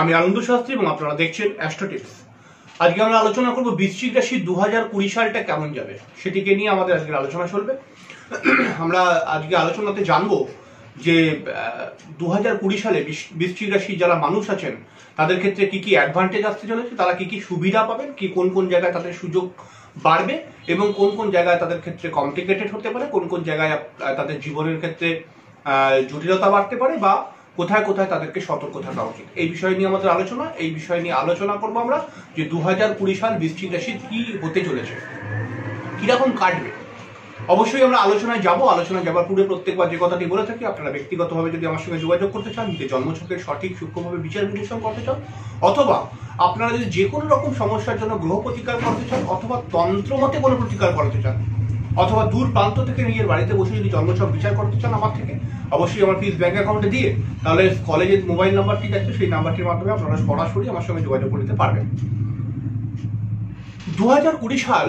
আমি আনন্দ শাস্ত্রী এবং আপনারা দেখছেন অ্যাস্ট্রো টিপস। আজকে আমরা আলোচনা করব বৃশ্চিক রাশি 2020 সালটা কেমন যাবে সেটিকে নিয়ে আমাদের আজকের আলোচনা চলবে। আমরা আজকে আলোচনাতে জানবো যে 2020 সালে বৃশ্চিক রাশি যারা মানুষ আছেন তাদের ক্ষেত্রে কি কি অ্যাডভান্টেজ আসতে চলেছে, তারা কি কি সুবিধা পাবেন, কি কোন কোন জায়গায় তাদের সুযোগ বাড়বে এবং কোন কোন জায়গায় তাদের ক্ষেত্রে কমপ্লিকেটেড হতে পারে, কোন কোন জায়গায় তাদের জীবনের ক্ষেত্রে জটিলতা বাড়তে পারে বা কোথায় কোথায় তাদেরকে সতর্ক থাকা উচিত। এই বিষয় নিয়ে আমাদের আলোচনা। এই বিষয় নিয়ে আলোচনা করবো আমরা যে 2020 সাল বৃশ্চিক রাশি কি হতে চলেছে, কিরকম কাটবে। অবশ্যই আমরা আলোচনায় যাব। আলোচনায় যাবার পূর্বে প্রত্যেকবার যে কথাটি বলে থাকি, আপনারা ব্যক্তিগতভাবে যদি আমার সঙ্গে যোগাযোগ করতে চান, যে জন্মছকের সঠিক সূক্ষ্মভাবে বিচার বিশ্লেষণ করতে চান, অথবা আপনারা যদি যে কোনো রকম সমস্যার জন্য গ্রহ প্রতিকার করতে চান, অথবা তন্ত্রমতে কোনো প্রতিকার করতে চান, অথবা দূর প্রান্ত থেকে নিজের বাড়িতে বসে যদি জন্মছক বিচার করতে চান আমার থেকে, অবশ্যই আমার ফিস ব্যাংক অ্যাকাউন্টে দিয়ে তাহলে কলেজের মোবাইল নাম্বারটি আছে, সেই নাম্বারটির মাধ্যমে আপনারা সরাসরি আমার সঙ্গে যোগাযোগ করতে পারবেন। 2020 সাল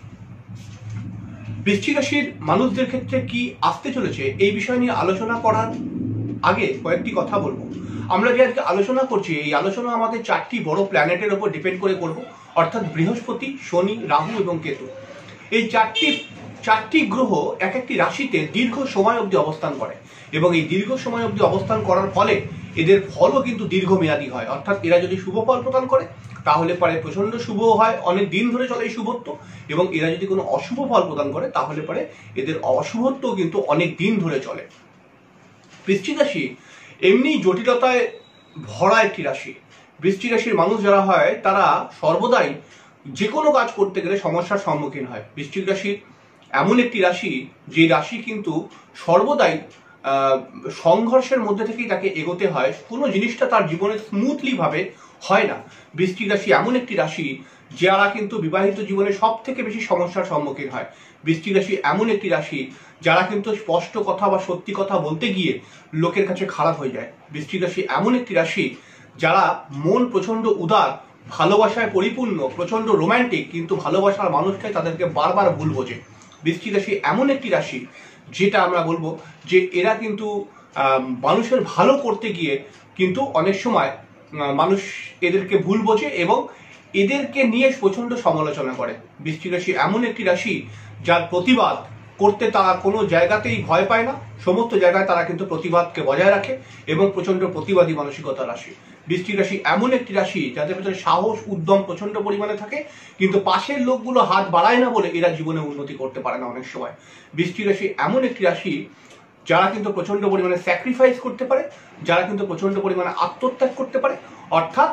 বৃশ্চিক রাশির মানুষদের ক্ষেত্রে কি আসতে চলেছে এই বিষয় নিয়ে আলোচনা করার আগে কয়েকটি কথা বলবো। আমরা যে আজকে আলোচনা করছি, এই আলোচনা আমাদের 4টি বড় প্ল্যানেটের উপর ডিপেন্ড করে করব, অর্থাৎ বৃহস্পতি, শনি, রাহু এবং কেতু। এই চারটি গ্রহ এক একটি রাশিতে দীর্ঘ সময় অবধি অবস্থান করে এবং এই দীর্ঘ সময় অবধি অবস্থান করার ফলে এদের ফলও কিন্তু দীর্ঘমেয়াদী হয়। অর্থাৎ এরা যদি শুভ ফল প্রদান করে তাহলে পরে প্রচন্ড শুভ হয়, অনেক দিন ধরে চলে এই শুভত্ব, এবং এরা যদি কোনো অশুভ ফল প্রদান করে তাহলে পরে এদের অশুভত্ব কিন্তু অনেক দিন ধরে চলে। বৃশ্চিক রাশি এমনি জটিলতায় ভরা একটি রাশি। বৃশ্চিক রাশির মানুষ যারা হয় তারা সর্বদাই যে কোনো কাজ করতে গেলে সমস্যার সম্মুখীন হয়। বৃশ্চিক রাশি এমন একটি রাশি যে রাশি কিন্তু সর্বদাই সংঘর্ষের মধ্যে থেকেই তাকে এগোতে হয়। কোনো জিনিসটা তার জীবনে স্মুথলি ভাবে হয় না। বৃশ্চিক রাশি এমন একটি রাশি যারা কিন্তু বিবাহিত জীবনে সব থেকে বেশি সমস্যার সম্মুখীন হয়। বৃশ্চিক রাশি এমন একটি রাশি যারা কিন্তু স্পষ্ট কথা বা সত্যি কথা বলতে গিয়ে লোকের কাছে খারাপ হয়ে যায়। বৃশ্চিক রাশি এমন একটি রাশি যারা মন প্রচন্ড উদার, ভালোবাসায় পরিপূর্ণ, প্রচন্ড রোম্যান্টিক, কিন্তু ভালোবাসার মানুষটাই তাদেরকে বারবার ভুল বোঝে। বৃশ্চিক রাশি এমন একটি রাশি যেটা আমরা বলবো যে এরা কিন্তু মানুষের ভালো করতে গিয়ে কিন্তু অনেক সময় মানুষ এদেরকে ভুল বোঝে এবং এদেরকে নিয়ে প্রচন্ড সমালোচনা করে। বৃশ্চিক রাশি এমন একটি রাশি যার প্রতিবাদ করতে তারা কোনো জায়গাতেই ভয় পায় না, সমস্ত জায়গায় তারা কিন্তু প্রতিবাদকে বজায় রাখে এবং প্রচন্ড প্রতিবাদী মানসিকতার রাশি। বৃশ্চিক রাশি এমন একটি রাশি যাদের ভেতরে সাহস, উদ্যম প্রচন্ড পরিমাণে থাকে, কিন্তু পাশের লোকগুলো হাত বাড়ায় না বলে এরা জীবনে উন্নতি করতে পারে না অনেক সময়। বৃশ্চিক রাশি এমন একটি রাশি যারা কিন্তু প্রচন্ড পরিমাণে স্যাক্রিফাইস করতে পারে, যারা কিন্তু প্রচন্ড পরিমাণে আত্মত্যাগ করতে পারে। অর্থাৎ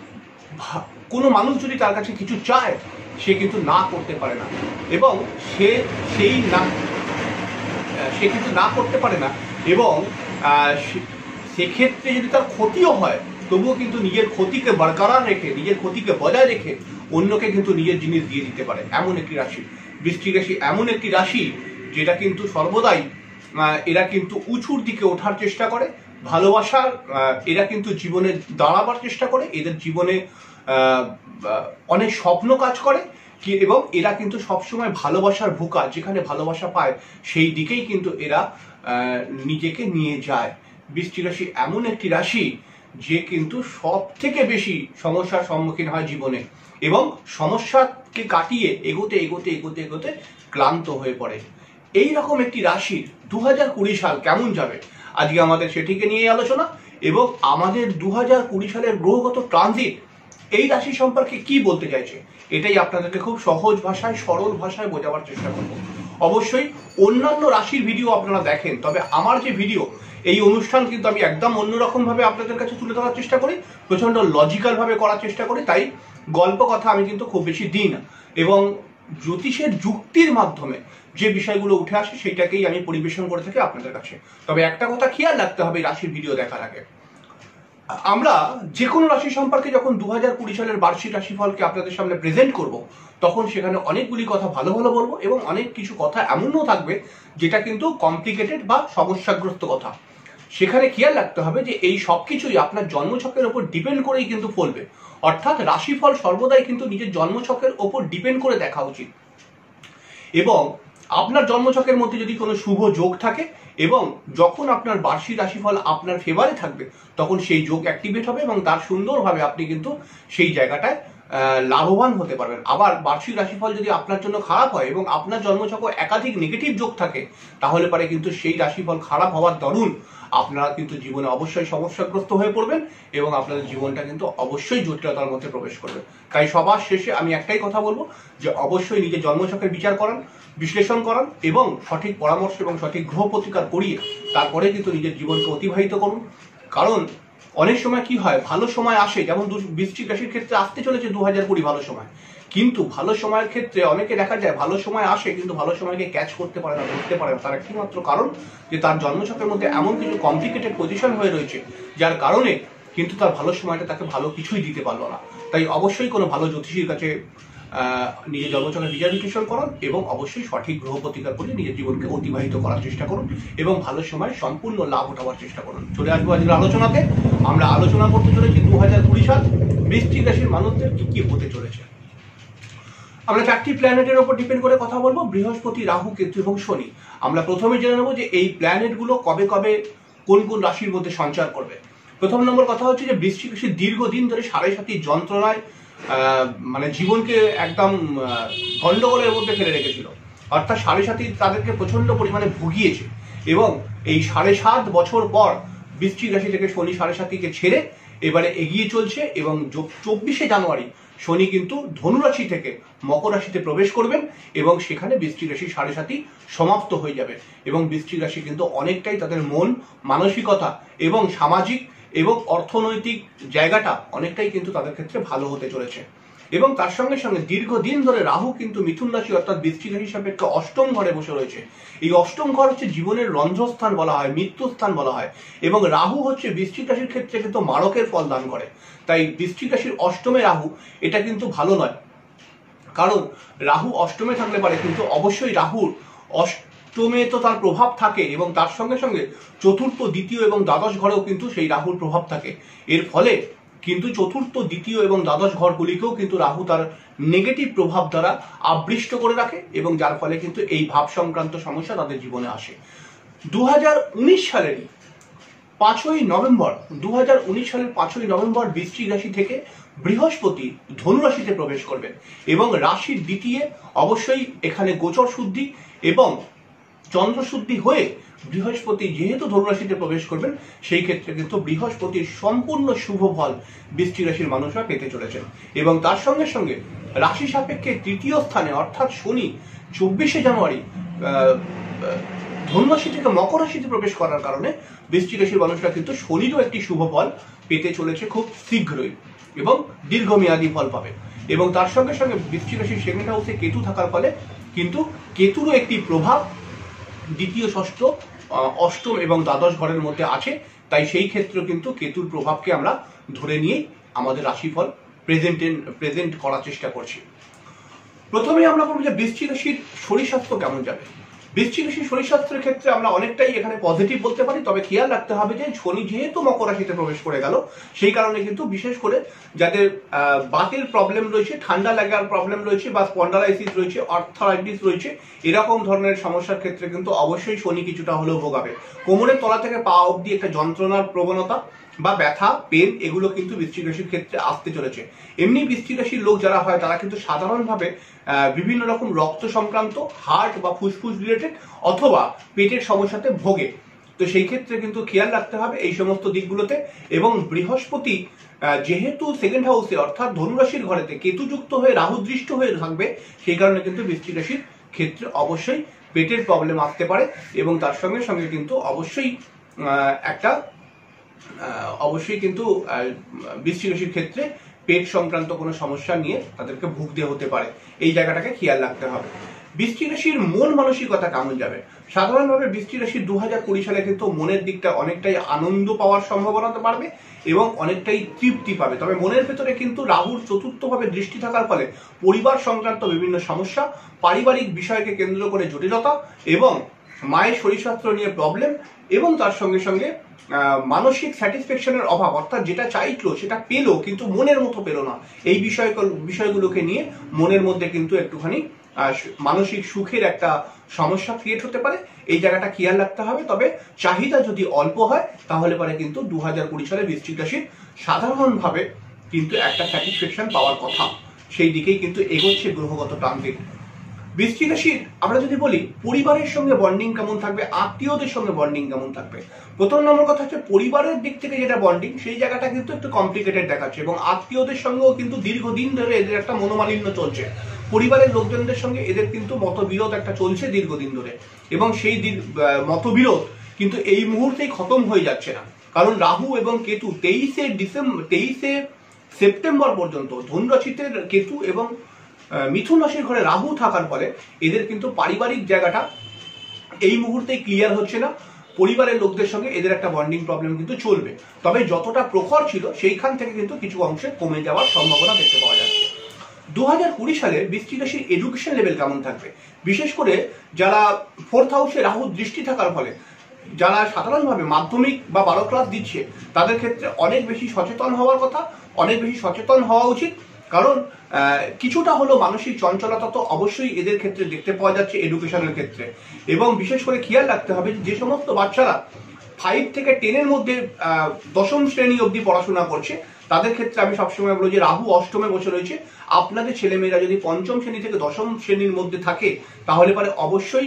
কোনো মানুষ যদি তার কাছে কিছু চায় সে কিন্তু না করতে পারে না, এবং সে কিন্তু না করতে পারে না, এবং সেক্ষেত্রে যদি তার ক্ষতিও হয় তবুও কিন্তু নিজের ক্ষতিকে বরকরার রেখে, নিজের ক্ষতিকে বজায় রেখে অন্যকে কিন্তু নিজের জিনিস দিয়ে দিতে পারে এমন একটি রাশি। বৃশ্চিক রাশি এমন একটি রাশি যেটা কিন্তু সর্বদাই এরা কিন্তু উঁচুর দিকে ওঠার চেষ্টা করে। ভালোবাসার এরা কিন্তু জীবনে দাঁড়াবার চেষ্টা করে, এদের জীবনে অনেক স্বপ্ন কাজ করে এবং এরা কিন্তু সবসময় ভালোবাসার ভুকা, যেখানে ভালোবাসা পায় সেই দিকেই কিন্তু এরা নিজেকে নিয়ে যায়। বৃশ্চিক রাশি এমন একটি রাশি যে কিন্তু সব থেকে বেশি সমস্যার সম্মুখীন হয় জীবনে এবং সমস্যাকে কাটিয়ে এগোতে এগোতে এগোতে এগোতে ক্লান্ত হয়ে পড়ে। এই রকম একটি রাশির 2020 সাল কেমন যাবে আজকে আমাদের সেটিকে নিয়ে আলোচনা, এবং আমাদের 2020 সালের গ্রহগত ট্রানজিট এই রাশি সম্পর্কে কি বলতে চাইছে এটাই আপনাদেরকে খুব সহজ ভাষায়, সরল ভাষায় বোঝাবার চেষ্টা করব। অবশ্যই অন্যান্য রাশির ভিডিও আপনারা দেখেন, তবে আমার যে ভিডিও, এই অনুষ্ঠান কিন্তু আমি একদম অন্যরকম ভাবে আপনাদের কাছে তুলে ধরার চেষ্টা করি, প্রচন্ড লজিক্যাল ভাবে করার চেষ্টা করি। তাই গল্প কথা আমি কিন্তু খুব বেশি দিই না, এবং জ্যোতিষের যুক্তির মাধ্যমে যে বিষয়গুলো উঠে আসে সেটাকেই আমি পরিবেশন করে থাকি আপনাদের কাছে। তবে একটা কথা খেয়াল রাখতে হবে রাশির ভিডিও দেখার আগে, আমরা যে কোনো রাশি সম্পর্কে যখন 2020 সালের বার্ষিক রাশিফলকে আপনাদের সামনে প্রেজেন্ট করব তখন সেখানে অনেকগুলি কথা ভালো ভালো বলবো এবং অনেক কিছু কথা এমনও থাকবে যেটা কিন্তু কমপ্লিকেটেড বা সমস্যাগ্রস্ত কথা। সেখানে খেয়াল রাখতে হবে যে এই সব কিছুই আপনার জন্মছকের ওপর ডিপেন্ড করেই কিন্তু ফলবে। অর্থাৎ রাশিফল সর্বদাই কিন্তু নিজের জন্মছকের ওপর ডিপেন্ড করে দেখা উচিত, এবং আপনার জন্মছকের মধ্যে যদি কোনো শুভ যোগ থাকে এবং যখন আপনার বার্ষিক রাশিফল আপনার ফেভারে থাকবে তখন সেই যোগ অ্যাক্টিভেট হবে এবং তার সুন্দরভাবে আপনি কিন্তু সেই জায়গাটায় লাভবান হতে পারবেন। আবার বার্ষিক রাশিফল যদি আপনার জন্য খারাপ হয় এবং আপনার জন্মছকে একাধিক নেগেটিভ যোগ থাকে তাহলে পরে কিন্তু সেই রাশিফল খারাপ হওয়ার দরুন আপনারা কিন্তু জীবনে অবশ্যই সমস্যাগ্রস্ত হয়ে পড়বেন এবং আপনাদের জীবনটা কিন্তু অবশ্যই জটিলতার মধ্যে প্রবেশ করবে। তাই সবার শেষে আমি একটাই কথা বলবো যে অবশ্যই নিজের জন্মছকের বিচার করান, বিশ্লেষণ করান এবং সঠিক পরামর্শ এবং সঠিক গ্রহ প্রতিকার করিয়ে তারপরে কিন্তু নিজের জীবনকে অতিবাহিত করুন। কারণ অনেক সময় কি হয়, ভালো সময় আসে, যেমন বৃশ্চিক রাশির ক্ষেত্রে আসতে চলেছে 2020 ভালো সময়, কিন্তু ভালো সময়ের ক্ষেত্রে অনেকে দেখা যায় ভালো সময় আসে কিন্তু ভালো সময়কে ক্যাচ করতে পারে না, ধরতে পারে না। তার একটি মাত্র কারণ যে তার জন্মছকের মধ্যে এমন কিছু কমপ্লিকেটেড পজিশন হয়ে রয়েছে যার কারণে কিন্তু তার ভালো সময়টা তাকে ভালো কিছুই দিতে পারলো না। তাই অবশ্যই কোনো ভালো জ্যোতিষীর কাছে নিজের জন্মছকের বিচার বিশ্লেষণ করুন এবং অবশ্যই সঠিক গ্রহ প্রতিকার করে নিজের জীবনকে অতিবাহিত করার চেষ্টা করুন এবং ভালো সময় সম্পূর্ণ লাভ উঠাবার চেষ্টা করুন। চলে আসবো আজকের আলোচনাতে। আমরা আলোচনা করতে চলেছি 2020 সাল বৃশ্চিক রাশির মানুষদের কি কি হতে চলেছে। আমরা 4টি প্ল্যানেটের উপর ডিপেন্ড করে কথা বলবো, বৃহস্পতি, রাহু, কেতু এবং শনি। আমরা প্রথমে জেনে নেবো যে এই প্ল্যানেটগুলো কবে কবে কোন কোন রাশির মধ্যে সঞ্চার করবে। প্রথম নম্বর কথা হচ্ছে যে বৃশ্চিক রাশি দীর্ঘদিন ধরে সাড়ে সাতি যন্ত্রণায় মানে জীবনকে একদম গন্ডগোলের মধ্যে ফেলে রেখেছিল, অর্থাৎ সাড়ে সাতি তাদেরকে প্রচন্ড পরিমাণে ভুগিয়েছে এবং এই 7.5 বছর পর বৃশ্চিক রাশি থেকে শনি সাড়ে সাতিকে ছেড়ে এবারে এগিয়ে চলছে এবং 24শে জানুয়ারি শনি কিন্তু ধনুরাশি থেকে মকর রাশিতে প্রবেশ করবেন এবং সেখানে বৃশ্চিক রাশি সাড়ে সাতি সমাপ্ত হয়ে যাবে এবং বৃশ্চিক রাশি কিন্তু অনেকটাই তাদের মন মানসিকতা এবং সামাজিক এবং অর্থনৈতিক জায়গাটা অনেকটাই কিন্তু তাদের ক্ষেত্রে ভালো হতে চলেছে। এবং তার সঙ্গে সঙ্গে দীর্ঘদিন ধরে রাহু কিন্তু মিথুন রাশি অর্থাৎ বৃশ্চিক রাশি সাপেক্ষে অষ্টম ঘরে বসে রয়েছে। এই অষ্টম ঘর হচ্ছে জীবনের রন্ধ্রস্থান বলা হয়, মৃত্যুস্থান বলা হয় এবং রাহু হচ্ছে বৃশ্চিক রাশির ক্ষেত্রে কিন্তু মারকের ফল দান করে। তাই বৃশ্চিক রাশির অষ্টমে রাহু এটা কিন্তু ভালো নয়, কারণ রাহু অষ্টমে থাকলে পারে কিন্তু অবশ্যই রাহুর অষ্টমে তো তার প্রভাব থাকে এবং তার সঙ্গে সঙ্গে চতুর্থ, দ্বিতীয় এবং দ্বাদশ ঘরেও কিন্তু সেই রাহুর প্রভাব থাকে। এর ফলে কিন্তু চতুর্থ, দ্বিতীয় এবং দ্বাদশ ঘরগুলিকেও কিন্তু রাহু তার নেগেটিভ প্রভাব দ্বারা আবৃষ্ট করে রাখে এবং যার ফলে কিন্তু এই ভাব সংক্রান্ত সমস্যা তাদের জীবনে আসে। 2019 সালেরই 5ই নভেম্বর 2019 সালের 5ই নভেম্বর বৃশ্চিক রাশি থেকে বৃহস্পতি ধনুরাশিতে প্রবেশ করবেন এবং রাশির দ্বিতীয় অবশ্যই এখানে গোচর শুদ্ধি এবং চন্দ্র শুদ্ধি হয়ে বৃহস্পতি যেহেতু ধনুরাশিতে প্রবেশ করবেন সেই ক্ষেত্রে কিন্তু বৃহস্পতির সম্পূর্ণ শুভ ফল বৃশ্চিক রাশির মানুষরা পেতে চলেছেন এবং তার সঙ্গে সঙ্গে রাশি সাপেক্ষে তৃতীয় স্থানে অর্থাৎ শনি 24শে জানুয়ারি ধনুরাশি থেকে মকর রাশিতে প্রবেশ করার কারণে বৃশ্চিক রাশির মানুষরা কিন্তু শনিরও একটি শুভ ফল পেতে চলেছে খুব শীঘ্রই এবং দীর্ঘমেয়াদী ফল পাবে। এবং তার সঙ্গে সঙ্গে বৃশ্চিক রাশির সেকেন্ড হাউসে কেতু থাকার ফলে কিন্তু কেতুরও একটি প্রভাব দ্বিতীয়, ষষ্ঠ, অষ্টম এবং দ্বাদশ ঘরের মধ্যে আছে। তাই সেই ক্ষেত্রে কিন্তু কেতুর প্রভাবকে আমরা ধরে নিয়ে আমাদের রাশিফল প্রেজেন্ট করার চেষ্টা করছি। প্রথমে আমরা বলবো যে বৃশ্চিক রাশির শরীর স্বাস্থ্য কেমন যাবে। বৃশ্চিক রাশির শরীর স্বাস্থ্যের ক্ষেত্রে আমরা অনেকটাই এখানে পজিটিভ বলতে পারি, তবে খেয়াল রাখতে হবে যে শনি যেহেতু মকর রাশিতে প্রবেশ করে গেল সেই কারণে কিন্তু বিশেষ করে যাদের বাতের প্রবলেম রয়েছে, ঠান্ডা লাগার প্রবলেম রয়েছে বা স্পন্ডালাইসিস রয়েছে, আর্থারাইটিস রয়েছে, এরকম ধরনের সমস্যার ক্ষেত্রে কিন্তু অবশ্যই শনি কিছুটা হলেও ভোগাবে। কোমরের তলা থেকে পা অবধি একটা যন্ত্রণার প্রবণতা বা ব্যথা, পেন এগুলো কিন্তু বৃশ্চিক রাশির ক্ষেত্রে আসতে চলেছে। এমনি বৃশ্চিক রাশির লোক যারা হয় তারা কিন্তু সাধারণভাবে বিভিন্ন রকম রক্ত সংক্রান্ত, হার্ট বা ফুসফুস রিলেটেড অথবা পেটের সমস্যাতে ভোগে। তো সেই ক্ষেত্রে কিন্তু খেয়াল রাখতে হবে এই সমস্ত দিকগুলোতে। এবং বৃহস্পতি যেহেতু সেকেন্ড হাউসে অর্থাৎ ধনুরাশির ঘরেতে কেতুযুক্ত হয়ে রাহু দৃষ্ট হয়ে থাকবে সেই কারণে কিন্তু বৃশ্চিক রাশির ক্ষেত্রে অবশ্যই পেটের প্রবলেম আসতে পারে এবং তার সঙ্গে সঙ্গে কিন্তু অবশ্যই কিন্তু বৃশ্চিক রাশির ক্ষেত্রে পেট সংক্রান্ত কোনো সমস্যা নিয়ে তাদেরকে ভুগতে হতে পারে। এই জায়গাটাকে খেয়াল রাখতে হবে। বৃশ্চিক রাশির মন মানসিকতা কেমন যাবে। সাধারণভাবে বৃশ্চিক রাশির 2020 সালে কিন্তু মনের দিকটা অনেকটাই আনন্দ পাওয়ার সম্ভাবনা বাড়বে এবং অনেকটাই তৃপ্তি পাবে। তবে মনের ভেতরে কিন্তু রাহুর চতুর্থভাবে দৃষ্টি থাকার ফলে পরিবার সংক্রান্ত বিভিন্ন সমস্যা, পারিবারিক বিষয়কে কেন্দ্র করে জটিলতা এবং মায়ের শরীর স্বাস্থ্য নিয়ে প্রবলেম এবং তার সঙ্গে সঙ্গে মানসিক স্যাটিসফ্যাকশনের অভাব, অর্থাৎ যেটা চাইলো সেটা পেলো কিন্তু মনের মতো পেলো না, এই বিষয়গুলোকে নিয়ে মনের মধ্যে কিন্তু একটুখানি মানসিক সুখের একটা সমস্যা ক্রিয়েট হতে পারে, এই জায়গাটা খেয়াল রাখতে হবে। তবে চাহিদা যদি অল্প হয় তাহলে পরে কিন্তু 2020 সালে বৃশ্চিক রাশির সাধারণভাবে কিন্তু একটা স্যাটিসফ্যাকশন পাওয়ার কথা, সেই দিকেই কিন্তু এগোচ্ছে গ্রহগত ট্রানজিট। বৃশ্চিক রাশির আমরা যদি বলি পরিবারের সঙ্গে বন্ডিং কেমন থাকবে, আত্মীয়দের সঙ্গে বন্ডিং কেমন থাকবে। প্রথম নম্বর কথা হচ্ছে পরিবারের দিক থেকে যেটা বন্ডিং সেই জায়গাটা কিন্তু একটু কমপ্লিকেটেড দেখাচ্ছে, এবং আত্মীয়দের সঙ্গেও কিন্তু দীর্ঘদিন ধরে এদের একটা মনোমালিন্য চলছে। পরিবারের লোকজনদের সঙ্গে এদের কিন্তু মতবিরোধ একটা চলছে দীর্ঘদিন ধরে, এবং সেই মতবিরোধ কিন্তু এই মুহূর্তেই খতম হয়ে যাচ্ছে না। কারণ রাহু এবং কেতু 23 সেপ্টেম্বর পর্যন্ত ধনুরাশিতে কেতু এবং মিথুন রাশির ঘরে রাহু থাকার ফলে এদের কিন্তু পারিবারিক জায়গাটা এই মুহূর্তে ক্লিয়ার হচ্ছে না। পরিবারের লোকদের সঙ্গে এদের একটা বন্ডিং প্রবলেম কিন্তু চলবে, তবে যতটা প্রখর ছিল সেইখান থেকে কিন্তু কিছু অংশে কমে যাওয়ার সম্ভাবনা দেখতে পাওয়া যাচ্ছে। 2020 সালে বৃশ্চিক রাশির এডুকেশন লেভেল কেমন থাকবে, বিশেষ করে যারা 4th হাউসে রাহুর দৃষ্টি থাকার ফলে যারা সাধারণভাবে মাধ্যমিক বা 12 ক্লাস দিচ্ছে তাদের ক্ষেত্রে অনেক বেশি সচেতন হওয়ার কথা, অনেক বেশি সচেতন হওয়া উচিত। কারণ কিছুটা হলো মানসিক চঞ্চলতা তো অবশ্যই এদের ক্ষেত্রে দেখতে পাওয়া যাচ্ছে এডুকেশনের ক্ষেত্রে, এবং বিশেষ করে খেয়াল রাখতে হবে যে সমস্ত বাচ্চারা 5 থেকে 10-এর মধ্যে 10ম শ্রেণী অবধি পড়াশোনা করছে তাদের ক্ষেত্রে আমি সবসময় বলবো যে রাহু 8মে বসে রয়েছে। আপনাদের ছেলেমেয়েরা যদি 5ম শ্রেণী থেকে 10ম শ্রেণীর মধ্যে থাকে তাহলে পরে অবশ্যই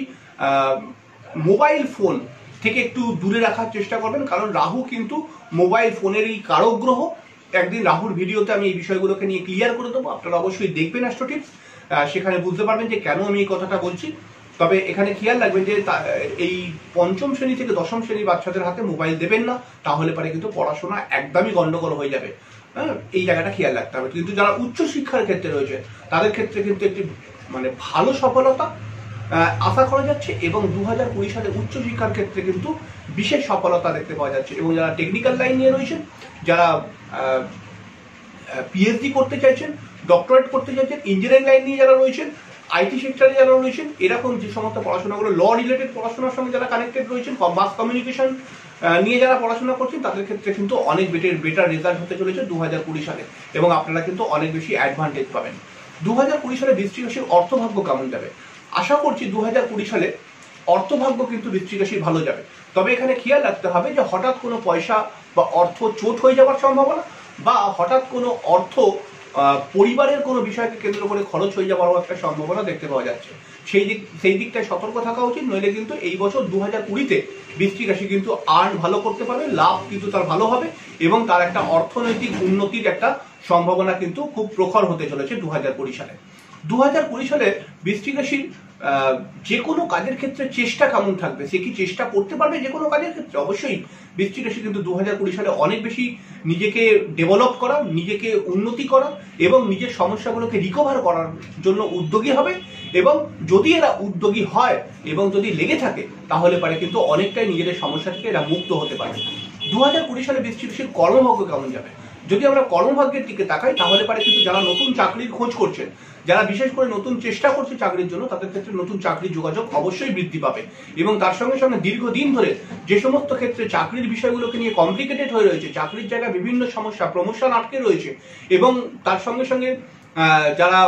মোবাইল ফোন থেকে একটু দূরে রাখার চেষ্টা করবেন, কারণ রাহু কিন্তু মোবাইল ফোনেরই কারক গ্রহ। একদিন রাহুর ভিডিওতে আমি এই বিষয়গুলোকে নিয়ে ক্লিয়ার করে দেবো, আপনারা অবশ্যই দেখবেন অ্যাস্ট্রো টিপস, সেখানে বুঝতে পারবেন যে কেন আমি এই কথাটা বলছি। তবে এখানে খেয়াল রাখবেন যে এই 5ম শ্রেণী থেকে 10ম শ্রেণীর বাচ্চাদের হাতে মোবাইল দেবেন না, তাহলে পরে কিন্তু পড়াশোনা একদমই গন্ডগোল হয়ে যাবে। এই জায়গাটা খেয়াল রাখতে হবে। কিন্তু যারা উচ্চ শিক্ষার ক্ষেত্রে রয়েছে তাদের ক্ষেত্রে কিন্তু একটি ভালো সফলতা আশা করা যাচ্ছে, এবং 2020 সালে উচ্চশিক্ষার ক্ষেত্রে কিন্তু বিশেষ সফলতা দেখতে পাওয়া যাচ্ছে। এবং যারা টেকনিক্যাল লাইন নিয়ে রয়েছেন, যারা পিএইচডি করতে চাইছেন, ডক্টরেট করতে চাইছেন, ইঞ্জিনিয়ারিং লাইন নিয়ে যারা রয়েছেন, আইটি সেক্টরে যারা রয়েছেন, এরকম যে সমস্ত পড়াশোনাগুলো ল রিলেটেড পড়াশোনার সঙ্গে যারা কানেক্টেড রয়েছেন, মাস কমিউনিকেশন নিয়ে যারা পড়াশোনা করছেন তাদের ক্ষেত্রে কিন্তু অনেক বেটার রেজাল্ট হতে চলেছে 2020 সালে, এবং আপনারা কিন্তু অনেক বেশি অ্যাডভান্টেজ পাবেন। 2020 সালে বৃশ্চিক রাশির অর্থভাগ্য কেমন যাবে, আশা করছি 2020 সালে অর্থভাগ্য কিন্তু বৃশ্চিক রাশির ভালো যাবে। তবে এখানে খেয়াল রাখতে হবে যে হঠাৎ কোনো পয়সা বা অর্থ চোট হয়ে যাওয়ার সম্ভাবনা, বা হঠাৎ কোনো অর্থ পরিবারের কোনো বিষয়কে কেন্দ্র করে খরচ হয়ে যাওয়ারও একটা সম্ভাবনা দেখতে পাওয়া যাচ্ছে। সেই দিকটায় সতর্ক থাকা উচিত, নইলে কিন্তু এই বছর 2020-তে বৃশ্চিক রাশি কিন্তু আর্ন ভালো করতে পারবে, লাভ কিন্তু তার ভালো হবে, এবং তার একটা অর্থনৈতিক উন্নতির একটা সম্ভাবনা কিন্তু খুব প্রখর হতে চলেছে 2020 সালে। 2020 সালে বৃশ্চিক রাশির যে কোনো কাজের ক্ষেত্রে চেষ্টা কেমন থাকবে, সে কি চেষ্টা করতে পারবে যে কোনো কাজের ক্ষেত্রে? অবশ্যই বৃশ্চিক রাশি কিন্তু 2020 সালে অনেক বেশি নিজেকে ডেভেলপ করা, নিজেকে উন্নতি করা এবং নিজের সমস্যাগুলোকে রিকভার করার জন্য উদ্যোগী হবে। এবং যদি এরা উদ্যোগী হয় এবং যদি লেগে থাকে তাহলে পারে কিন্তু অনেকটাই নিজেদের সমস্যা থেকে এরা মুক্ত হতে পারে। 2020 সালে বৃশ্চিক রাশির কর্মভাগ্য কেমন যাবে? যদি আমরা কর্মভাগ্যের দিকে তাকাই তাহলে পারে কিন্তু যারা নতুন চাকরির খোঁজ করছেন, যারা বিশেষ করে নতুন চেষ্টা করছে চাকরির জন্য, তাদের ক্ষেত্রে নতুন চাকরির যোগাযোগ অবশ্যই বৃদ্ধি পাবে। এবং তার সঙ্গে সঙ্গে দীর্ঘদিন ধরে যে সমস্ত ক্ষেত্রে চাকরির বিষয়গুলোকে নিয়ে কমপ্লিকেটেড হয়ে রয়েছে, চাকরির জায়গায় বিভিন্ন সমস্যা, প্রমোশন আটকে রয়েছে, এবং তার সঙ্গে সঙ্গে যারা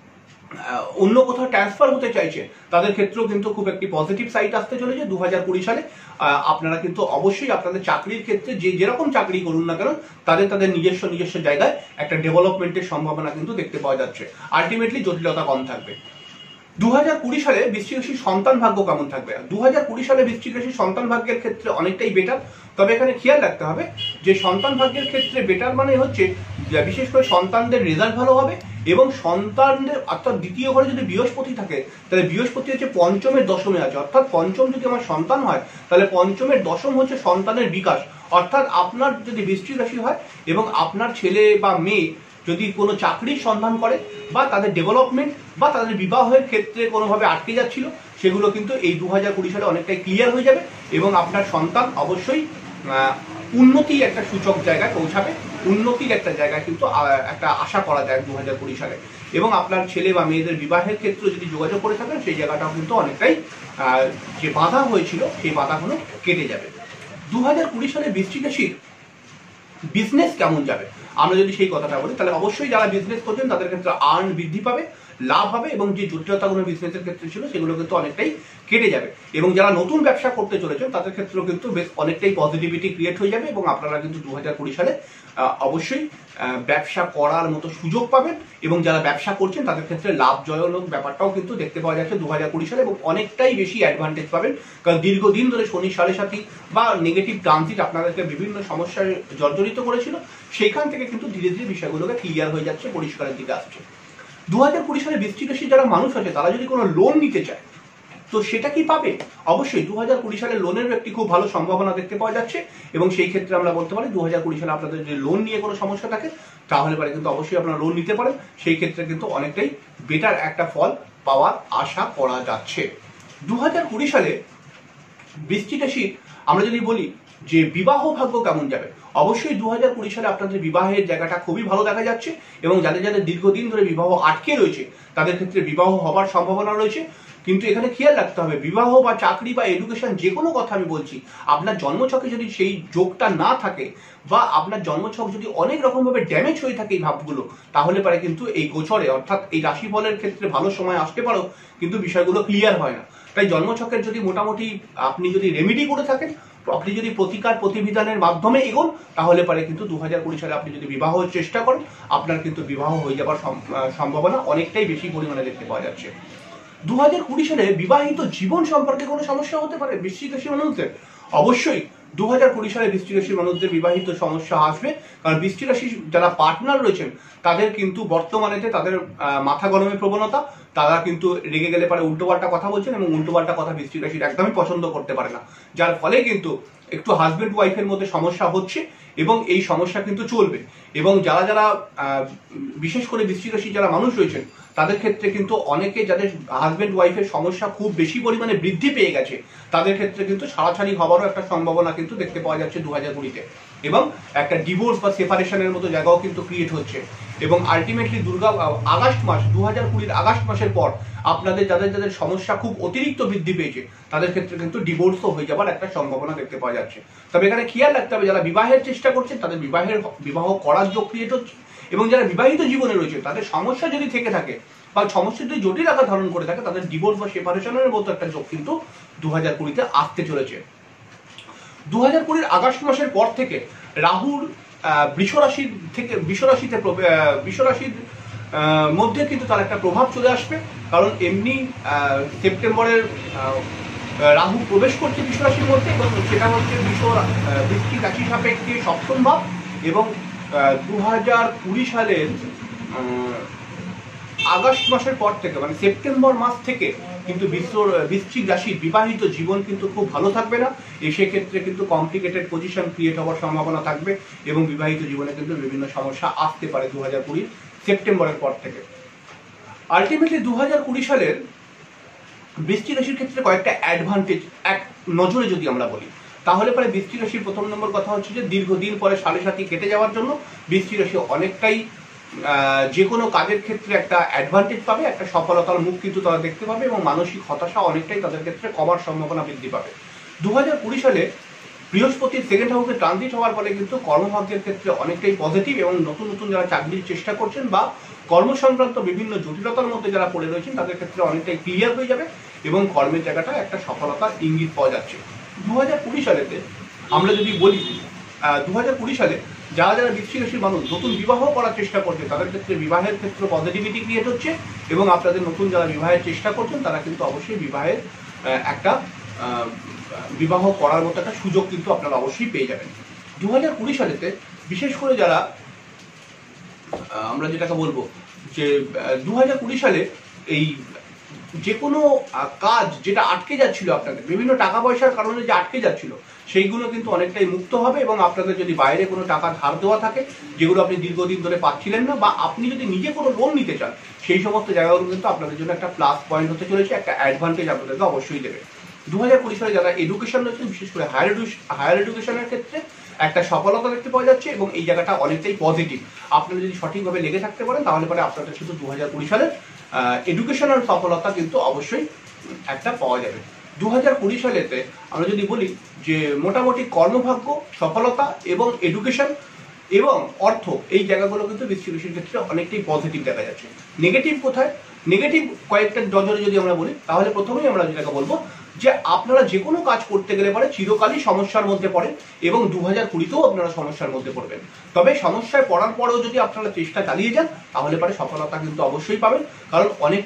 অন্য কোথাও ট্রান্সফার হতে চাইছে তাদের ক্ষেত্রেও কিন্তু খুব একটি পজিটিভ সাইড আসতে চলেছে 2020 সালে। আপনারা কিন্তু অবশ্যই আপনাদের চাকরির ক্ষেত্রে যেরকম চাকরি করুন না কেন তাদের নিজস্ব জায়গায় একটা ডেভেলপমেন্টের সম্ভাবনা কিন্তু দেখতে পাওয়া যাচ্ছে। আলটিমেটলি জটিলতা কম থাকবে। 2020 সালে বৃশ্চিক রাশির সন্তান ভাগ্য কেমন থাকবে? 2020 সালে বৃশ্চিক রাশির সন্তান ভাগ্যের ক্ষেত্রে অনেকটাই বেটার। তবে এখানে খেয়াল রাখতে হবে যে সন্তান ভাগ্যের ক্ষেত্রে বেটার মানে হচ্ছে বিশেষ করে সন্তানদের রেজাল্ট ভালো হবে, এবং সন্তানদের অর্থাৎ দ্বিতীয় ঘরে যদি বৃহস্পতি থাকে তাহলে বৃহস্পতি হচ্ছে পঞ্চমের দশমে আছে, অর্থাৎ পঞ্চম যদি আমার সন্তান হয় তাহলে পঞ্চমের দশম হচ্ছে সন্তানের বিকাশ। অর্থাৎ আপনার যদি বৃশ্চিক রাশি হয় এবং আপনার ছেলে বা মেয়ে যদি কোনো চাকরির সন্ধান করে বা তাদের ডেভেলপমেন্ট বা তাদের বিবাহের ক্ষেত্রে কোনোভাবে আটকে যাচ্ছিল, সেগুলো কিন্তু এই 2020 সালে অনেকটাই ক্লিয়ার হয়ে যাবে, এবং আপনার সন্তান অবশ্যই উন্নতির একটা সূচক জায়গায় পৌঁছাবে, উন্নতির একটা জায়গায় কিন্তু একটা আশা করা যায় 2020 সালে। এবং আপনার ছেলে বা মেয়েদের বিবাহের ক্ষেত্রে যদি যোগাযোগ করে থাকেন সেই জায়গাটাও কিন্তু অনেকটাই যে বাধা হয়েছিল সেই বাধাগুলো কেটে যাবে। 2020 সালে বৃশ্চিক রাশির বিজনেস কেমন যাবে আমরা যদি সেই কথাটা বলি, তাহলে অবশ্যই যারা বিজনেস করছেন তাদের ক্ষেত্রে আর্ন বৃদ্ধি পাবে, লাভ হবে, এবং যে জটিলতাগুলো বিজনেসের ক্ষেত্রে ছিল সেগুলো কিন্তু অনেকটাই কেটে যাবে। এবং যারা নতুন ব্যবসা করতে চলেছেন তাদের ক্ষেত্রেও কিন্তু বেশ অনেকটাই পজিটিভিটি ক্রিয়েট হয়ে যাবে, এবং আপনারা কিন্তু 2020 সালে অবশ্যই ব্যবসা করার মতো সুযোগ পাবেন। এবং যারা ব্যবসা করছেন তাদের ক্ষেত্রে লাভজনক ব্যাপারটাও কিন্তু দেখতে পাওয়া যাচ্ছে 2020 সালে, এবং অনেকটাই বেশি অ্যাডভান্টেজ পাবেন। কারণ দীর্ঘদিন ধরে শনি সাড়ে সাথী বা নেগেটিভ ট্রানজিট আপনাদেরকে বিভিন্ন সমস্যায় জর্জরিত করেছিল, সেইখান থেকে কিন্তু ধীরে ধীরে বিষয়গুলোকে ক্লিয়ার হয়ে যাচ্ছে, পরিষ্কারের দিকে আসছে। 2020 সালে বৃশ্চিক রাশির যারা মানুষ আছে তারা যদি কোনো লোন নিতে চায় তো সেটা কি পাবে? অবশ্যই 2020 সালে লোনের একটি খুব ভালো সম্ভাবনা দেখতে পাওয়া যাচ্ছে, এবং সেই ক্ষেত্রে আমরা বলতে পারি 2020 সালে আপনাদের যদি লোন নিয়ে কোনো সমস্যা থাকে তাহলে পরে কিন্তু অবশ্যই আপনারা লোন নিতে পারেন, সেই ক্ষেত্রে কিন্তু অনেকটাই বেটার একটা ফল পাওয়ার আশা করা যাচ্ছে। 2020 সালে বৃশ্চিক রাশি আমরা যদি বলি যে বিবাহ ভাগ্য কেমন যাবে, অবশ্যই 2020 সালে আপনাদের বিবাহের জায়গাটা খুবই ভালো দেখা যাচ্ছে, এবং যাদের যাদের দীর্ঘদিন ধরে বিবাহ আটকে রয়েছে তাদের ক্ষেত্রে বিবাহ হবার সম্ভাবনা রয়েছে। কিন্তু এখানে খেয়াল রাখতে হবে, বিবাহ বা চাকরি বা এডুকেশন যে কোনো কথা আমি বলছি, আপনার জন্মছকে যদি সেই যোগটা না থাকে বা আপনার জন্মছক যদি অনেক রকমভাবে ড্যামেজ হয়ে থাকে এই ভাবগুলো, তাহলে পরে কিন্তু এই গোচরে অর্থাৎ এই রাশিফলের ক্ষেত্রে ভালো সময় আসতে পারো কিন্তু বিষয়গুলো ক্লিয়ার হয় না। তাই জন্মছকের যদি মোটামুটি আপনি যদি রেমেডি করে থাকেন, আপনি যদি প্রতিকার প্রতিবিধানের মাধ্যমে এগোন, তাহলে পরে কিন্তু 2020 সালে আপনি যদি বিবাহ চেষ্টা করেন আপনার কিন্তু বিবাহ হয়ে যাবার সম্ভাবনা অনেকটাই বেশি পরিমাণে দেখতে পাওয়া যাচ্ছে। 2020 সালে বিবাহিত জীবন সম্পর্কে কোনো সমস্যা হতে পারে বৃশ্চিক রাশির মানুষদের? অবশ্যই 2020 সালে বৃশ্চিক রাশির মানুষদের বিবাহিত সমস্যা আসবে, কারণ বৃশ্চিক রাশির যারা পার্টনার রয়েছেন তাদের কিন্তু বর্তমানেতে তাদের মাথা গরমের প্রবণতা, তারা কিন্তু রেগে গেলে পারে উল্টোপাল্টা কথা বলছেন, এবং উল্টোপাল্টা কথা বৃশ্চিক রাশির একদমই পছন্দ করতে পারে না, যার ফলে কিন্তু একটু হাজবেন্ড ওয়াইফের মধ্যে সমস্যা হচ্ছে, এবং এই সমস্যা কিন্তু চলবে। এবং যারা যারা বিশেষ করে বৃশ্চিক রাশির যারা মানুষ রয়েছেন তাদের ক্ষেত্রে কিন্তু অনেকে যাদের হাজবেন্ড ওয়াইফের সমস্যা খুব বেশি পরিমাণে বৃদ্ধি পেয়ে গেছে তাদের ক্ষেত্রে কিন্তু ছাড়াছাড়ি হওয়ারও একটা সম্ভাবনা কিন্তু দেখতে পাওয়া যাচ্ছে 2020-তে, এবং একটা ডিভোর্স বা সেপারেশনের মতো জায়গাও কিন্তু ক্রিয়েট হচ্ছে। এবং আলটিমেটলি আগস্ট মাস 2020 আগস্ট মাসের পর আপনাদের যাদের যাদের সমস্যা খুব অতিরিক্ত বৃদ্ধি পেয়েছে তাদের ক্ষেত্রে কিন্তু ডিভোর্সও হয়ে যাবার একটা সম্ভাবনা দেখতে পাওয়া যাচ্ছে। তবে এখানে খেয়াল রাখতে হবে, যারা বিবাহের চেষ্টা করছেন তাদের বিবাহ করার যোগ ক্রিয়েট হচ্ছে, এবং যারা বিবাহিত জীবনে রয়েছে তাদের সমস্যা যদি থেকে থাকে বা সমস্যা যদি জটিল আকার ধারণ করে থাকে তাদের ডিভোর্স বা সেপারেশনের মতো একটা যোগ কিন্তু 2020-তে আসতে চলেছে। 2020 আগস্ট মাসের পর থেকে রাহুর বৃষরাশির মধ্যে কিন্তু তার একটা প্রভাব চলে আসবে, কারণ এমনি সেপ্টেম্বরের রাহু প্রবেশ করছে বৃষরাশির মধ্যে, এবং সেটা হচ্ছে বৃশ্চিক রাশি সাপেক্ষে সপ্তম ভাব, এবং 2020 সালের আগস্ট মাসের পর থেকে মানে সেপ্টেম্বর মাস থেকে কিন্তু বৃশ্চিক রাশির বিবাহিত জীবন কিন্তু খুব ভালো থাকবে না, সেক্ষেত্রে কিন্তু কমপ্লিকেটেড পজিশন ক্রিয়েট হওয়ার সম্ভাবনা থাকবে, এবং বিবাহিত জীবনে কিন্তু বিভিন্ন সমস্যা আসতে পারে 2020 সেপ্টেম্বরের পর থেকে। আলটিমেটলি 2020 সালের বৃশ্চিক রাশির ক্ষেত্রে কয়েকটা অ্যাডভান্টেজ এক নজরে যদি আমরা বলি, তাহলে পরে বৃশ্চিক রাশির প্রথম নম্বর কথা হচ্ছে যে দীর্ঘদিন পরে সাড়ে সাথী কেটে যাওয়ার জন্য বৃশ্চিক রাশি অনেকটাই যে কোনো কাজের ক্ষেত্রে একটা অ্যাডভান্টেজ পাবে, একটা সফলতার মুখ কিন্তু তারা দেখতে পাবে, এবং মানসিক হতাশা অনেকটাই তাদের ক্ষেত্রে কমার সম্ভাবনা বৃদ্ধি পাবে। 2020 সালে বৃহস্পতির সেকেন্ড হাউসে ট্রানজিট হওয়ার ফলে কিন্তু কর্মভাগ্যের ক্ষেত্রে অনেকটাই পজিটিভ, এবং নতুন নতুন যারা চাকরির চেষ্টা করছেন বা কর্মসংক্রান্ত বিভিন্ন জটিলতার মধ্যে যারা পড়ে রয়েছেন তাদের ক্ষেত্রে অনেকটাই ক্লিয়ার হয়ে যাবে, এবং কর্মের জায়গাটা একটা সফলতার ইঙ্গিত পাওয়া যাচ্ছে। 2020 সালেতে আমরা যদি বলি 2020 সালে যারা যারা বৃশ্চিক রাশির মানুষ নতুন বিবাহ করার চেষ্টা করছে তাদের ক্ষেত্রে বিবাহের ক্ষেত্রে পজিটিভিটি ক্রিয়েট হচ্ছে, এবং আপনাদের নতুন যারা বিবাহের চেষ্টা করছেন তারা কিন্তু অবশ্যই বিবাহের একটা বিবাহ করার মতো একটা সুযোগ কিন্তু আপনারা অবশ্যই পেয়ে যাবেন। 2020 সালেতে বিশেষ করে যারা আমরা যেটাকে বলবো যে 2020 সালে এই যে কোনো কাজ যেটা আটকে যাচ্ছিল আপনাদের বিভিন্ন টাকা পয়সার কারণে যে আটকে যাচ্ছিল সেইগুলো কিন্তু অনেকটাই মুক্ত হবে, এবং আপনাদের যদি বাইরে কোনো টাকা ধার দেওয়া থাকে যেগুলো আপনি দীর্ঘদিন ধরে পাচ্ছিলেন না, বা আপনি যদি নিজে কোনো লোন নিতে চান সেই সমস্ত জায়গাগুলো কিন্তু আপনাদের জন্য একটা প্লাস পয়েন্ট হতে চলেছে, একটা অ্যাডভান্টেজ আপনাদেরকে অবশ্যই দেবে। 2020 সালে যারা এডুকেশন রয়েছে বিশেষ করে হায়ার এডুকেশনের ক্ষেত্রে একটা সফলতা দেখতে পাওয়া যাচ্ছে, এবং এই জায়গাটা অনেকটাই পজিটিভ। আপনারা যদি সঠিকভাবে লেগে থাকতে পারেন তাহলে পরে আপনাদের শুধু 2020 সালের এডুকেশনাল সফলতা কিন্তু অবশ্যই একটা পাওয়া যাবে। 2020 সালেতে আমরা যদি বলি যে মোটামুটি কর্মভাগ্য সফলতা এবং এডুকেশন এবং অর্থ, এই জায়গাগুলো কিন্তু বৃশ্চিক রাশির ক্ষেত্রে অনেকটাই পজিটিভ দেখা যাচ্ছে। নেগেটিভ কোথায়? নেগেটিভ কয়েকটা নজরে যদি আমরা বলি, তাহলে প্রথমেই আমরা যেটাকে বলবো যে আপনারা যে কোনো কাজ করতে গেলে পরে চিরকালই সমস্যার মধ্যে পড়েন এবং 2020তেও আপনারা সমস্যার মধ্যে পড়বেন। তবে সমস্যায় পড়ার পরেও যদি আপনারা চেষ্টা চালিয়ে যান তাহলে পরে সফলতা কিন্তু অবশ্যই পাবেন, কারণ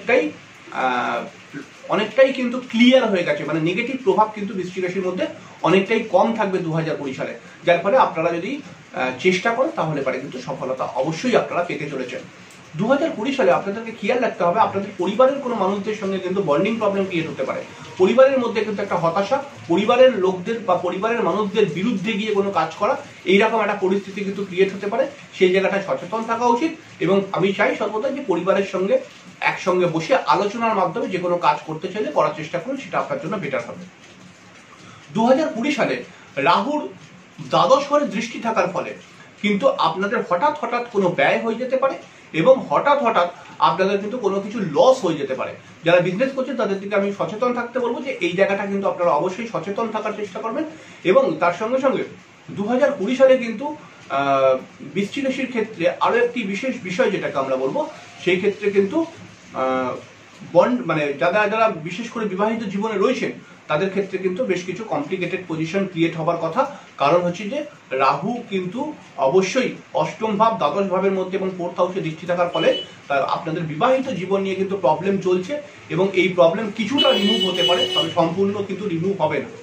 অনেকটাই কিন্তু ক্লিয়ার হয়ে গেছে, মানে নেগেটিভ প্রভাব কিন্তু বৃশ্চিক রাশির মধ্যে অনেকটাই কম থাকবে 2020 সালে, যার ফলে আপনারা যদি চেষ্টা করেন তাহলে পরে কিন্তু সফলতা অবশ্যই আপনারা পেতে চলেছেন। 2020 সালে আপনাদেরকে খেয়াল রাখতে হবে আপনাদের পরিবারের কোনো মানুষদের সঙ্গে কিন্তু বন্ডিং প্রবলেম ক্রিয়েট হতে পারে। পরিবারের মধ্যে কিন্তু একটা হতাশা, পরিবারের লোকদের বা পরিবারের মানুষদের বিরুদ্ধে গিয়ে কোনো কাজ করা, এইরকম একটা পরিস্থিতি কিন্তু ক্রিয়েট হতে পারে। সেই জায়গাটা সচেতন থাকা উচিত এবং আমি চাই সর্বদা যে পরিবারের সঙ্গে একসঙ্গে বসে আলোচনার মাধ্যমে যে কোনো কাজ করতে চাইলে করার চেষ্টা করুন, সেটা আপনার জন্য বেটার হবে। 2020 সালে রাহুর দ্বাদশ ঘরে দৃষ্টি থাকার ফলে কিন্তু আপনাদের হঠাৎ কোনো ব্যয় হয়ে যেতে পারে এবং হঠাৎ আপনাদের কিন্তু কোনো কিছু লস হয়ে যেতে পারে। যারা বিজনেস করছেন তাদের দিকে আমি সচেতন থাকতে বলবো যে এই জায়গাটা কিন্তু আপনারা অবশ্যই সচেতন থাকার চেষ্টা করবেন। এবং তার সঙ্গে সঙ্গে 2020 সালে কিন্তু বৃশ্চিক রাশির ক্ষেত্রে আরো একটি বিশেষ বিষয় যেটাকে আমরা বলবো, সেই ক্ষেত্রে কিন্তু বন্ড মানে যারা বিশেষ করে বিবাহিত জীবনে রয়েছেন তাদের ক্ষেত্রে কিন্তু বেশ কিছু কমপ্লিকেটেড পজিশন ক্রিয়েট হবার কথা। কারণ হচ্ছে যে রাহু কিন্তু অবশ্যই অষ্টম ভাব দ্বাদশ ভাবের মধ্যে এবং 4th হাউসে দৃষ্টি থাকার ফলে আপনাদের বিবাহিত জীবন নিয়ে কিন্তু প্রবলেম চলছে এবং এই প্রবলেম কিছুটা রিমুভ হতে পারে, তবে সম্পূর্ণ কিন্তু রিমুভ হবে না।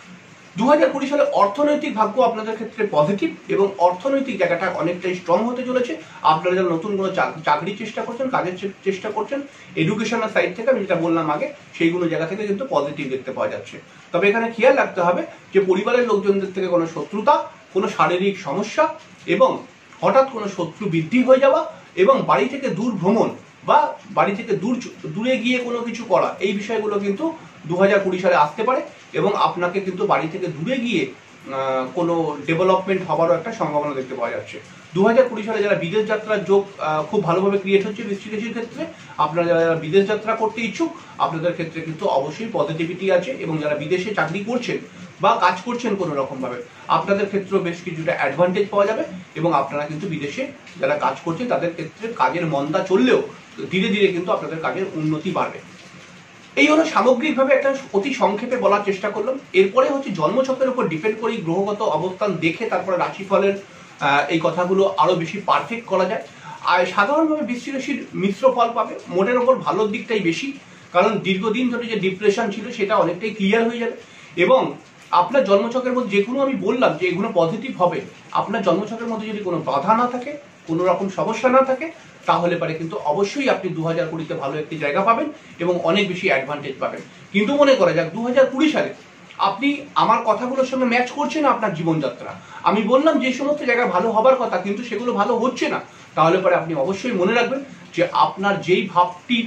2020 সালে অর্থনৈতিক ভাগ্য আপনাদের ক্ষেত্রে পজিটিভ এবং অর্থনৈতিক জায়গাটা অনেকটাই স্ট্রং হতে চলেছে। আপনারা যারা নতুন কোনো চাকরির চেষ্টা করছেন, কাজের চেষ্টা করছেন, এডুকেশনের সাইড থেকে আমি যেটা বললাম আগে, সেইগুলো জায়গা থেকে কিন্তু পজিটিভ দেখতে পাওয়া যাচ্ছে। তবে এখানে খেয়াল রাখতে হবে যে পরিবারের লোকজনদের থেকে কোনো শত্রুতা, কোনো শারীরিক সমস্যা এবং হঠাৎ কোনো শত্রু বৃদ্ধি হয়ে যাওয়া এবং বাড়ি থেকে দূর ভ্রমণ বা বাড়ি থেকে দূরে গিয়ে কোনো কিছু করা, এই বিষয়গুলো কিন্তু 2020 সালে আসতে পারে এবং আপনাকে কিন্তু বাড়ি থেকে দূরে গিয়ে কোনো ডেভেলপমেন্ট হবারও একটা সম্ভাবনা দেখতে পাওয়া যাচ্ছে। 2020 সালে যারা বিদেশ যাত্রার যোগ খুব ভালোভাবে ক্রিয়েট হচ্ছে বৃশ্চিক রাশির ক্ষেত্রে, আপনারা যারা বিদেশ যাত্রা করতে ইচ্ছুক আপনাদের ক্ষেত্রে কিন্তু অবশ্যই পজিটিভিটি আছে এবং যারা বিদেশে চাকরি করছেন বা কাজ করছেন কোনো রকম ভাবে আপনাদের ক্ষেত্রেও বেশ কিছুটা অ্যাডভান্টেজ পাওয়া যাবে এবং আপনারা কিন্তু বিদেশে যারা কাজ করছেন তাদের ক্ষেত্রে কাজের মন্দা চললেও ধীরে ধীরে কিন্তু আপনাদের কাজের উন্নতি বাড়বে। এই হলো সামগ্রিকভাবে একটা অতি সংক্ষেপে বলার চেষ্টা করলাম। এরপরে হচ্ছে জন্মছকের উপর ডিপেন্ড করে গ্রহগত অবস্থান দেখে তারপরে রাশিফলের এই কথাগুলো আরো বেশি পারফেক্ট করা যায়। আর সাধারণভাবে বৃশ্চিক রাশির মিশ্র ফল পাবে, মোটের ওপর ভালোর দিকটাই বেশি, কারণ দীর্ঘদিন ধরে যে ডিপ্রেশন ছিল সেটা অনেকটাই ক্লিয়ার হয়ে যাবে এবং আপনার জন্মছকের মধ্যে যেগুলো আমি বললাম যে এগুলো পজিটিভ হবে, আপনার জন্মছকের মধ্যে যদি কোনো বাধা না থাকে, কোনো রকম সমস্যা না থাকে, তাহলে পারে কিন্তু অবশ্যই আপনি 2020-তে ভালো একটি জায়গা পাবেন এবং অনেক বেশি অ্যাডভান্টেজ পাবেন। কিন্তু মনে করা যাক 2020 সালে আপনি আমার কথাগুলোর সঙ্গে ম্যাচ করছে না আপনার জীবনযাত্রা, আমি বললাম যে সমস্ত জায়গা ভালো হবার কথা কিন্তু সেগুলো ভালো হচ্ছে না, তাহলে পরে আপনি অবশ্যই মনে রাখবেন যে আপনার যেই ভাবটির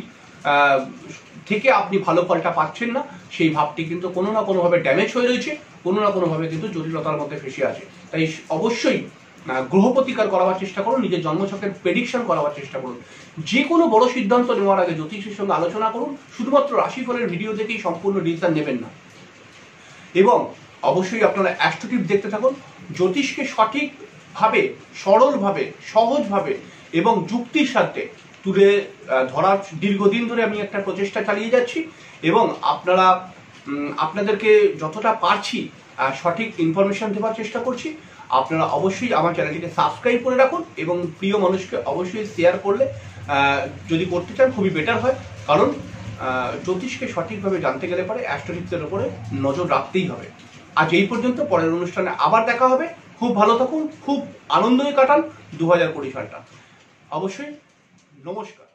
থেকে আপনি ভালো ফলটা পাচ্ছেন না, সেই ভাবটি কিন্তু কোনো না কোনোভাবে ড্যামেজ হয়ে রয়েছে, কোনো না কোনোভাবে কিন্তু জটিলতার মধ্যে ফেসে আছে। তাই অবশ্যই গ্রহ প্রতিকার করার চেষ্টা করুন, নিজের জন্মছকের প্রেডিকশন করার চেষ্টা করুন। যে কোনো বড় সিদ্ধান্ত নেওয়ার আগে জ্যোতিষীর সঙ্গে আলোচনা করুন, শুধুমাত্র রাশিফলের ভিডিও দেখেই সম্পূর্ণ ডিসিশন নেবেন না। এবং অবশ্যই আপনারা অ্যাস্ট্রোটিপ দেখতে থাকুন। জ্যোতিষকে সঠিকভাবে, সরলভাবে, সহজভাবে এবং যুক্তির সাথে তুলে ধরার দীর্ঘদিন ধরে আমি একটা প্রচেষ্টা চালিয়ে যাচ্ছি এবং আপনাদেরকে যতটা পারছি সঠিক ইনফরমেশন দেওয়ার চেষ্টা করছি। আপনারা অবশ্যই আমার চ্যানেলটিকে সাবস্ক্রাইব করে রাখুন এবং প্রিয় মানুষকে অবশ্যই শেয়ার করলে যদি করতে চান খুবই বেটার হয়, কারণ জ্যোতিষকে সঠিকভাবে জানতে গেলে পরে অ্যাস্ট্রোটিপসের উপরে নজর রাখতেই হবে। আজ এই পর্যন্ত, পরের অনুষ্ঠানে আবার দেখা হবে। খুব ভালো থাকুন, খুব আনন্দই কাটান 2020 সালটা। অবশ্যই নমস্কার।